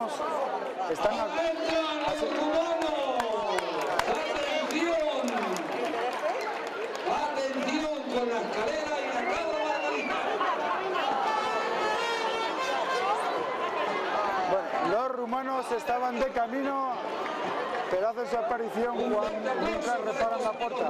Están ¡Atención con la escalera y la cabra margarita! Bueno, los rumanos estaban de camino, pero hacen su aparición cuando mientras reparan la puerta.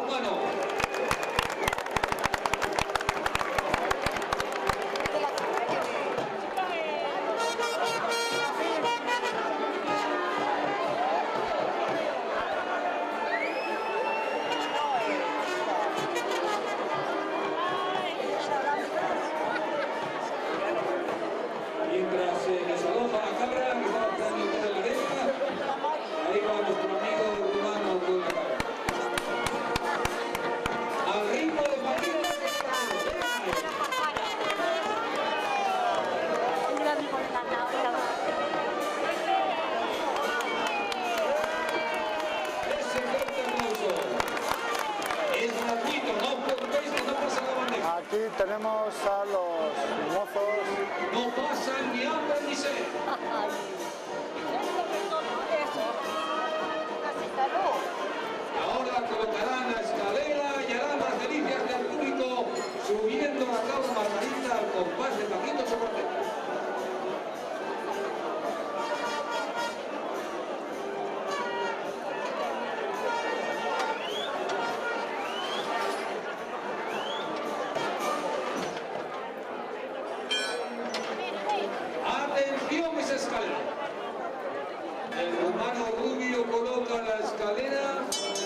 Mientras se desaloja la cabra que está bastante en la derecha, ahí va nuestro amigo rumano con la cabra. Al ritmo de Paquita. Ese fuerte aplauso es gratuito, no os preocupéis que no pasa la bandeja. Aquí tenemos a los mozos. No pasan ni hambre ni sed. Ahora colocarán la escalera y harán las delicias del público subiendo la cabra margarita al compás de Paquito Chocolate. ¡Atención, esa escalera! El rumano rubio coloca la escalera,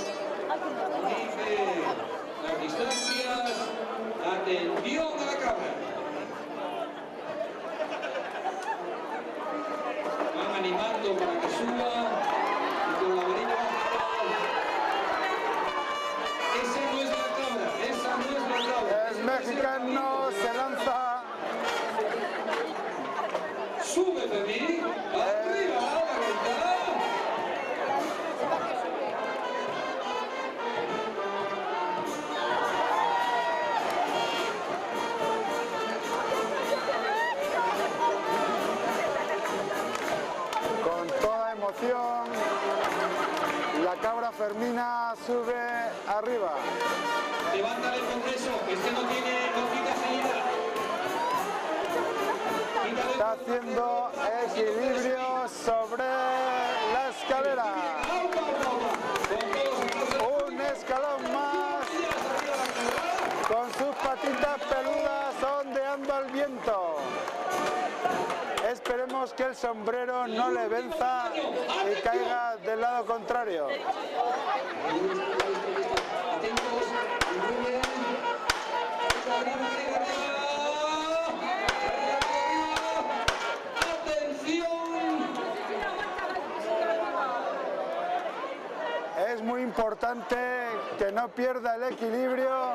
dice las distancias, atención a la cabra. Van animando para que suba y con la varilla baja. Esa no es la cabra, esa no es la cabra. El mexicano se lanza. Sube, Fermín, arriba, Margarita. Con toda emoción, la cabra Fermina sube arriba. Levántale el congreso, que este no quita agilidad. Está haciendo equilibrio sobre la escalera. Un escalón más con sus patitas peludas ondeando al viento. Esperemos que el sombrero no le venza y caiga del lado contrario. Es muy importante que no pierda el equilibrio.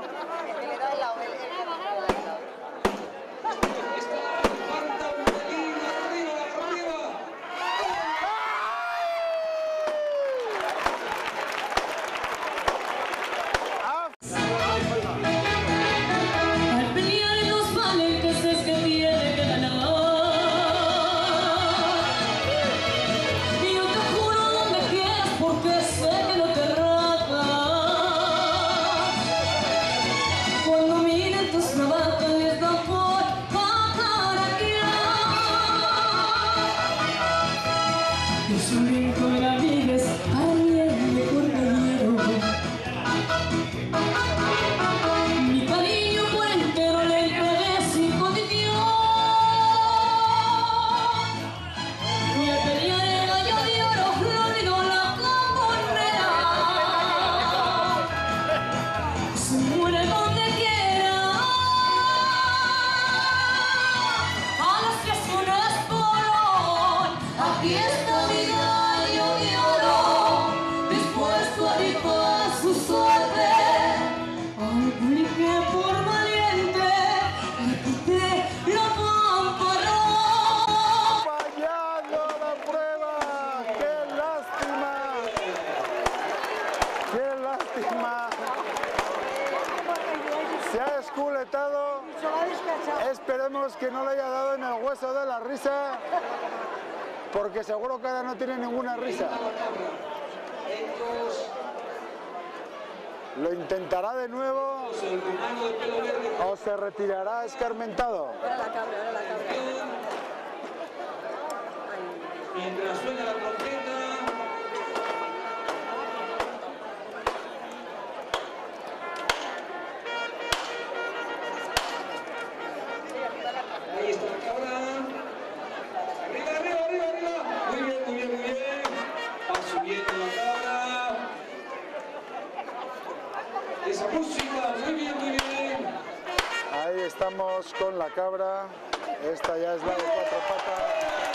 esculetado. Esperemos que no le haya dado en el hueso de la risa. porque seguro que ahora no tiene ninguna risa. Lo intentará de nuevo o se retirará escarmentado. Ahora la cabra, ahora la cabra. Mientras suena la trompeta. Ahí está la cabra. Arriba, arriba, arriba, arriba. Muy bien, muy bien, muy bien. Va subiendo la cabra. Esa música, muy bien, muy bien. Ahí estamos con la cabra. Esta ya es la de 4 patas.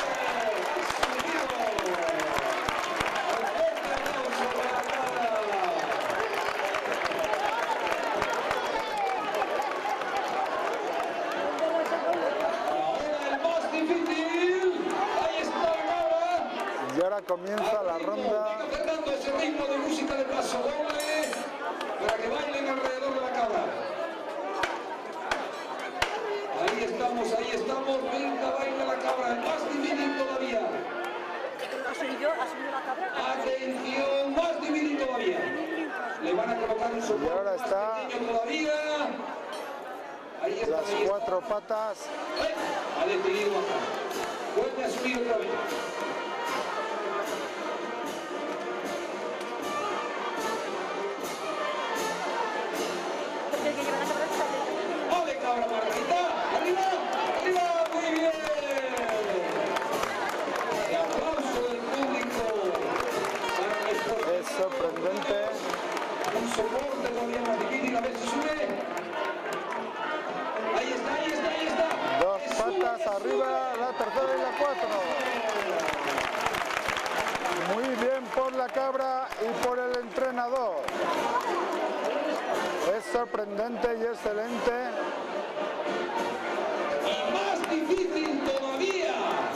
Y ahora comienza la ronda. Fernando, ese ritmo de música de paso doble para que bailen alrededor de la cabra. Ahí estamos, venga, baila la cabra, más difícil todavía. ¿Ha subido la cabra? Atención, más difícil todavía. Le van a colocar un soporte Y ahora está más pequeño todavía. Ahí está, las 4 patas. Ha detenido acá. Vuelve a subir otra vez. Porque el que lleva la cabra está dentro. ¡Ole, cabra Margarita! ¡Arriba! ¡Arriba! ¡Muy bien! El aplauso del público para nuestro... Es sorprendente. Un soporte todavía más difícil, a ver si sube. Ahí está, ahí está, ahí está. 2 patas arriba, la tercera y la 4. Muy bien por la cabra y por el entrenador. Es sorprendente y excelente. Y más difícil todavía.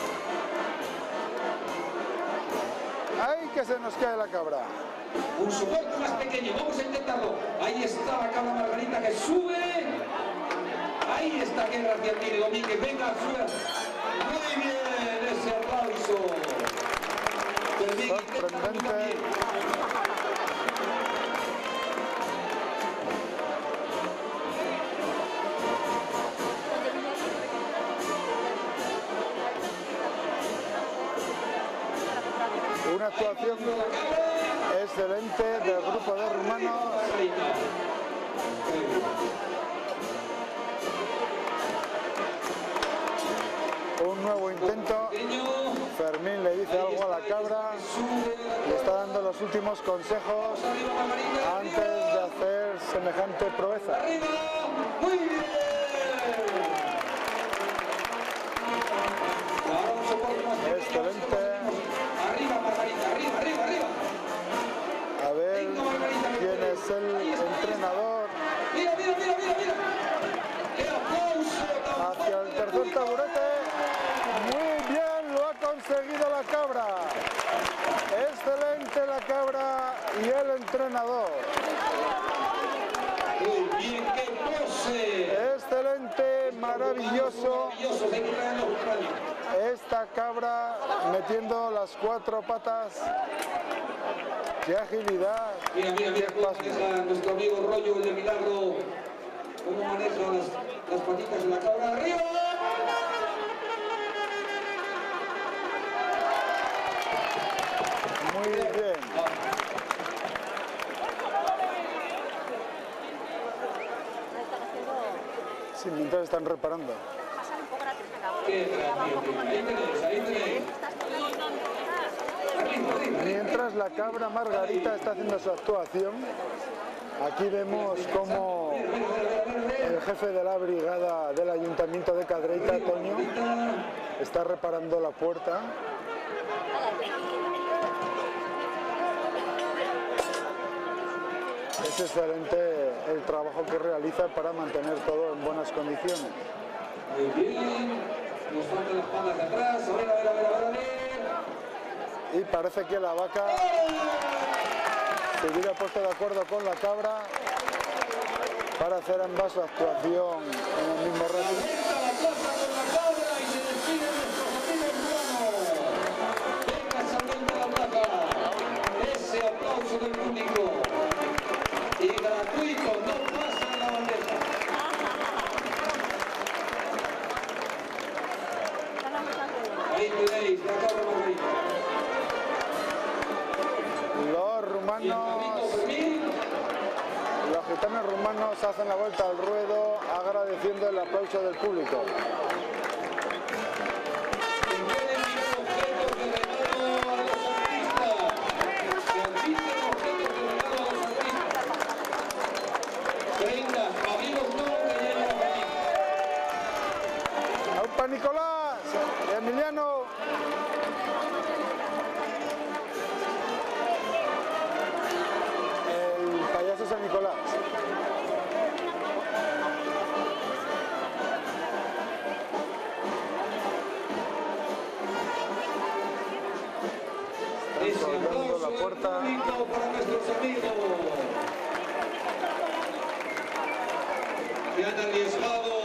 ¡Ay, que se nos cae la cabra! Un soporte más pequeño, vamos a intentarlo. Ahí está la cabra Margarita que sube. Ahí está, qué gracia tiene Domínguez. Venga, sube. Muy bien, ese aplauso. Sorprendente. Una actuación excelente del grupo de rumanos. Un nuevo intento. Fermín le dice algo a la cabra. Le está dando los últimos consejos antes de hacer semejante proeza. ¡Arriba! ¡Muy bien! Ahora un soporte más pequeño. Excelente. Arriba, Margarita, arriba, arriba, arriba. A ver quién es el entrenador. Mira, mira, mira, mira, mira. ¡Qué aplauso! Hacia el tercer taburete. Muy bien, lo ha conseguido la cabra. Excelente la cabra y el entrenador. Muy bien, qué pose. Excelente, maravilloso. Maravilloso, hay que traerlo, Fran. Esta cabra metiendo las 4 patas. ¡Qué agilidad! Mira, mira, mira ¡Qué cómo paso! maneja nuestro amigo Rollo, el de Milagro. Cómo maneja las patitas de la cabra. ¡Arriba! Muy bien. Sí, mientras están reparando. Pasar un poco la tercera. ¡Qué gracioso! Ahí tenéis, ahí tenéis. Mientras la cabra Margarita está haciendo su actuación, aquí vemos cómo el jefe de la brigada del Ayuntamiento de Cadreita, Toño, está reparando la puerta. Es excelente el trabajo que realiza para mantener todo en buenas condiciones. Muy bien. Nos faltan las patas de atrás. A ver, a ver, a ver, a ver, a ver. Y parece que la vaca se hubiera puesto de acuerdo con la cabra para hacer ambas su actuación en el mismo reto. Comienza la plaza con la cabra y se despide nuestros amigos rumanos. hacen la vuelta al ruedo agradeciendo el aplauso del público. ¡Aupa Nicolás! ¡Emiliano! El payaso San Nicolás. Ese aplauso la puerta. del público para nuestros amigos que han arriesgado